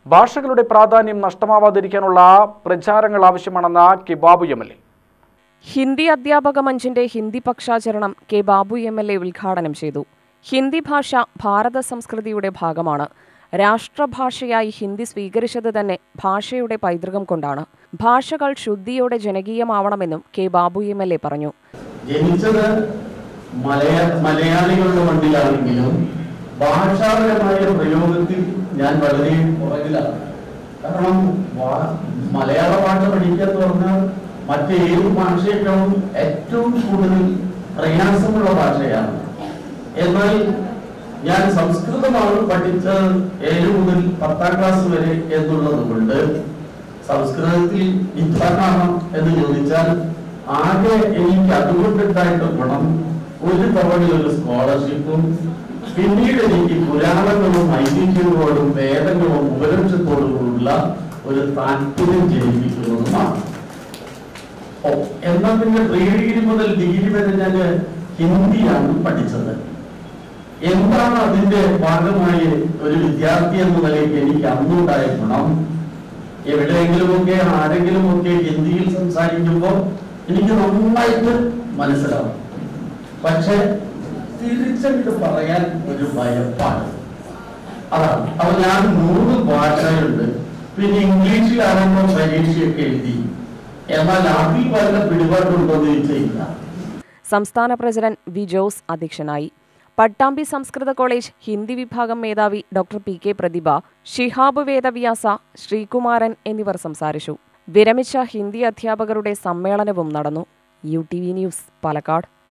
ഭാഷകളുടെ പ്രാധാന്യം നഷ്ടമാവാതിരിക്കാനുള്ള പ്രചാരങ്ങൾ ആവശ്യമാണെന്ന് കെ ബാബു എം.എൽ.എ. ഹിന്ദി അധ്യാപക മഞ്ചിന്റെ ഹിന്ദി പക്ഷാചരണം കെ ബാബു എം.എൽ.എ. ഉദ്ഘാടനം ചെയ്തു. ഹിന്ദി ഭാഷ ഭാരത സംസ്കൃതിയുടെ ഭാഗമാണ്. രാഷ്ട്രഭാഷയായി ഹിന്ദി സ്വീകരിച്ചത് തന്നെ ഭാഷയുടെ പൈതൃകം കൊണ്ടാണ്. ഭാഷകൾ ശുദ്ധിയോടെ ജനകീയമാവണമെന്നും കെ ബാബു എം.എൽ.എ. പറഞ്ഞു. ജനിച്ചത് മലയാളികളുടെ മണ്ണിലാണെങ്കിലും ഭാഷാപരമായ പ്രയോഗത്തിൽ ഞാൻ വളരെ പുറകിലാണ്. കാരണം മലയാള ഭാഷ പഠിക്കുക എന്ന് പറഞ്ഞാൽ മറ്റേത് ഭാഷയേക്കാളും ഏറ്റവും കൂടുതൽ പ്രയാസമുള്ള ഭാഷയാണ്. എന്നാൽ ഞാൻ സംസ്കൃതമാണ് പഠിച്ചത് 7 മുതൽ 10ാം ക്ലാസ് വരെ എന്നുള്ളത് കൊണ്ട് സംസ്കൃതത്തിൽ ഇത്രമാണം എന്ന് ചോദിച്ചാൽ ആകെ എനിക്ക് അതുകൊണ്ടുണ്ടായിട്ട് ഗുണം ഒരു തവണയൊരു സ്കോളർഷിപ്പും പിന്നീട് എനിക്ക് പുരാണങ്ങളും ഐതിഹ്യങ്ങളോടും വേദങ്ങളും ഉപലക്ഷത്തോടുമുള്ള ഒരു താല്പര്യം ജനിപ്പിക്കുന്നതുമാണ്. എന്നാൽ പിന്നെ പ്രീ ഡിഗ്രി മുതൽ ഡിഗ്രി വരെ ഞാൻ ഹിന്ദിയാണ് പഠിച്ചത്. എന്താണ് അതിന്റെ ഭാഗമായി ഒരു വിദ്യാർത്ഥി എന്ന നിലയ്ക്ക് എനിക്ക് അന്നുണ്ടായ ഗുണം? എവിടെയെങ്കിലുമൊക്കെ ആരെങ്കിലുമൊക്കെ ഹിന്ദിയിൽ സംസാരിക്കുമ്പോൾ എനിക്ക് നന്നായിട്ട് മനസ്സിലാവും. പക്ഷെ തിരിച്ചങ്ങോട്ട് പറയാൻ ഒരു ഭയപ്പാട്. അതാണ്. അപ്പൊ ഞാൻ 3 ഭാഷയുണ്ട്. പിന്നെ ഇംഗ്ലീഷിലാകുമ്പോൾ പരീക്ഷയൊക്കെ എഴുതി. എന്നാൽ അതിൽ വല്ല പിടിപാടുണ്ടോന്ന് ചോദിച്ചില്ല. സംസ്ഥാന പ്രസിഡന്റ് വി ജോസ് അധ്യക്ഷനായി. പട്ടാമ്പി സംസ്കൃത കോളേജ് ഹിന്ദി വിഭാഗം മേധാവി doctor P K Prathibha, Shihab Vedavyasa, Sreekumaran എന്നിവർ സംസാരിച്ചു. വിരമിച്ച ഹിന്ദി അധ്യാപകരുടെ സമ്മേളനവും നടന്നു. UTV news, Palakkad.